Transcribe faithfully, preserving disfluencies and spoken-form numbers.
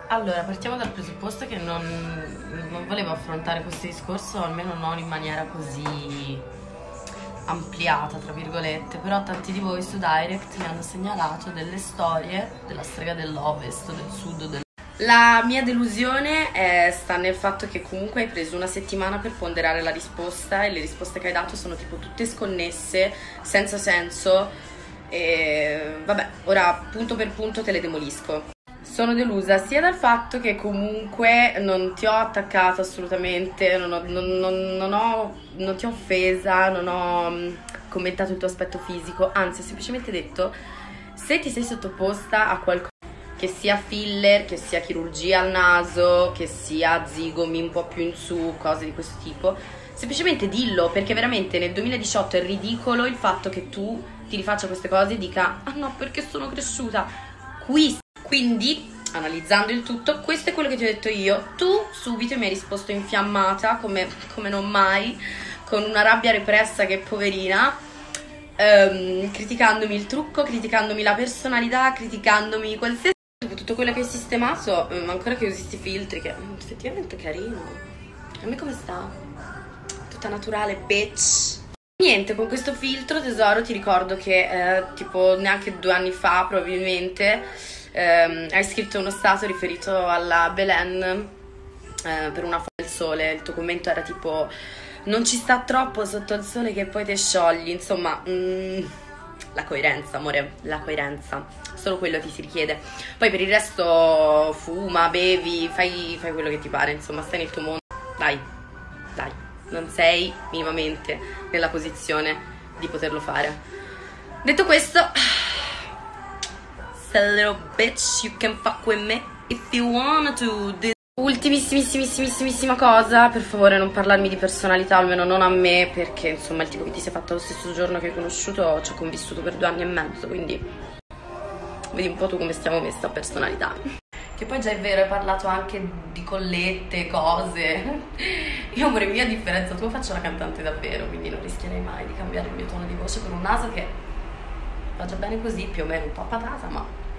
Allora, partiamo dal presupposto che non, non volevo affrontare questo discorso, almeno non in maniera così ampliata, tra virgolette, però tanti di voi su Direct mi hanno segnalato delle storie della strega dell'Ovest o del Sud o del... La mia delusione è, sta nel fatto che comunque hai preso una settimana per ponderare la risposta e le risposte che hai dato sono tipo tutte sconnesse, senza senso e vabbè, ora punto per punto te le demolisco. Sono delusa sia dal fatto che comunque non ti ho attaccato assolutamente, non, ho, non, non, non, ho, non ti ho offesa, non ho um, commentato il tuo aspetto fisico, anzi ho semplicemente detto se ti sei sottoposta a qualcosa, che sia filler, che sia chirurgia al naso, che sia zigomi un po' più in su, cose di questo tipo, semplicemente dillo, perché veramente nel duemiladiciotto è ridicolo il fatto che tu ti rifaccia queste cose e dica ah no perché sono cresciuta, qui. Quindi, analizzando il tutto, questo è quello che ti ho detto io. Tu subito mi hai risposto infiammata, come, come non mai, con una rabbia repressa che poverina, ehm, criticandomi il trucco, criticandomi la personalità, criticandomi qualsiasi... Dopo tutto quello che hai sistemato, ancora che usi sti filtri, che effettivamente è carino. A me come sta? Tutta naturale, bitch. Niente, con questo filtro, tesoro, ti ricordo che eh, tipo neanche due anni fa, probabilmente... Um, hai scritto uno stato riferito alla Belen uh, per una foto del sole. Il tuo commento era tipo non ci sta troppo sotto il sole che poi te sciogli. Insomma, mm, la coerenza, amore, la coerenza, solo quello ti si richiede. Poi per il resto fuma, bevi, fai, fai quello che ti pare. Insomma, stai nel tuo mondo. Dai, dai, non sei minimamente nella posizione di poterlo fare. Detto questo, little bitch, you can fuck with me if you wanna to. Ultimissimissima cosa, per favore non parlarmi di personalità, almeno non a me, perché insomma il tipo che ti sei fatto lo stesso giorno che hai conosciuto ci ho convissuto per due anni e mezzo, quindi vedi un po' tu come stiamo messa a personalità. Che poi già è vero, hai parlato anche di collette, cose. Io amore mio, a differenza tua, faccio la cantante davvero, quindi non rischierei mai di cambiare il mio tono di voce per un naso che va già bene così, più o meno un po' a patata, ma